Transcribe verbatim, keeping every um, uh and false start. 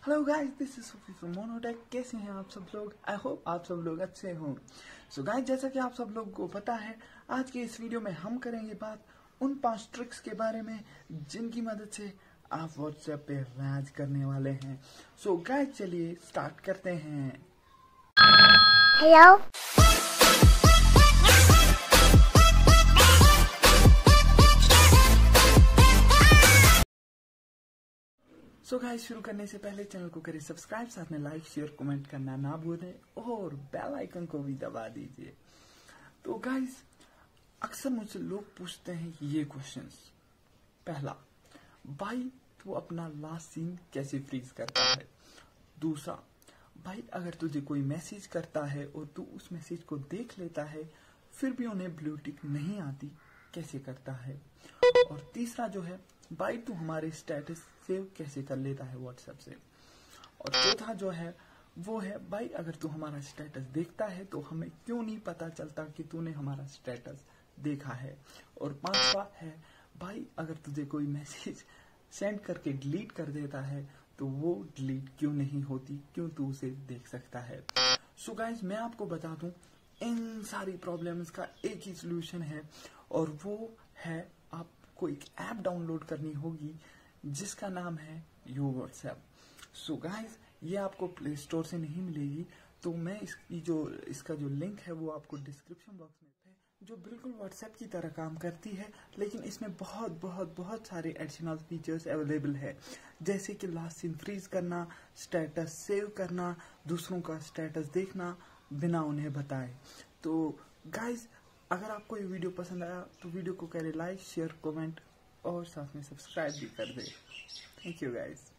Hello guys, this is Sufi from Monotech. कैसे हैं आप सब लोग? आई होप आप सब लोग अच्छे हों। सो गाइस, जैसा कि आप सब लोग को पता है, आज के इस वीडियो में हम करेंगे बात उन पांच ट्रिक्स के बारे में जिनकी मदद से आप व्हाट्सएप पे राज करने वाले हैं। सो गाइस, चलिए स्टार्ट करते हैं। हेलो सो गाइस, शुरू करने से पहले चैनल को करें सब्सक्राइब, साथ में लाइक शेयर कमेंट करना ना भूलें और बेल आइकन को भी दबा दीजिए। तो गाइस, अक्सर मुझसे लोग पूछते हैं ये क्वेश्चंस। पहला, भाई तू अपना लास्ट सीन कैसे फ्रीज करता है? दूसरा, भाई अगर तुझे कोई मैसेज करता है और तू उस मैसेज को देख लेता है फिर भी उन्हें ब्लू टिक नहीं आती, कैसे करता है? और तीसरा जो है, भाई तू हमारे स्टेटस सेव कैसे कर लेता है व्हाट्सएप से? और चौथा जो है वो है, भाई अगर तू हमारा स्टेटस देखता है तो हमें क्यों नहीं पता चलता कि तूने हमारा स्टेटस देखा है? और पांचवा है, भाई अगर तुझे कोई मैसेज सेंड करके डिलीट कर देता है तो वो डिलीट क्यों नहीं होती, क्यों तू उसे देख सकता है? सो गाइस, मैं आपको बता दूं, इन सारी प्रॉब्लम्स का एक ही सोल्यूशन है और वो है आपको एक ऐप डाउनलोड करनी होगी जिसका नाम है यो व्हाट्सएप। सो गाइस, ये आपको प्ले स्टोर से नहीं मिलेगी, तो मैं इसकी जो इसका जो लिंक है वो आपको डिस्क्रिप्शन बॉक्स में है, जो बिल्कुल व्हाट्सएप की तरह काम करती है, लेकिन इसमें बहुत बहुत बहुत सारे एडिशनल फीचर्स अवेलेबल है, जैसे कि लास्ट सीन फ्रीज करना, स्टेटस सेव करना, दूसरों का स्टेटस देखना बिना उन्हें बताए। तो गाइस, अगर आपको ये वीडियो पसंद आया तो वीडियो को करें लाइक शेयर कमेंट और साथ में सब्सक्राइब भी कर दे। Thank you guys.